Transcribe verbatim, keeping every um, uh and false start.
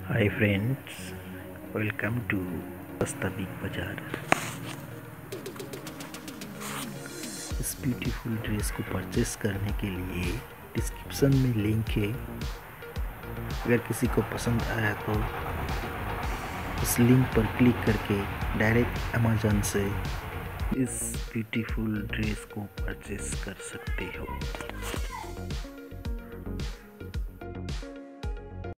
Hi friends, welcome to Sasta big Bazaar. इस beautiful dress को purchase करने के लिए डिस्क्रिप्शन में लिंक है। अगर किसी को पसंद आया तो उस लिंक पर क्लिक करके डायरेक्ट अमेज़न से इस ब्यूटीफुल ड्रेस को परचेस कर सकते हो।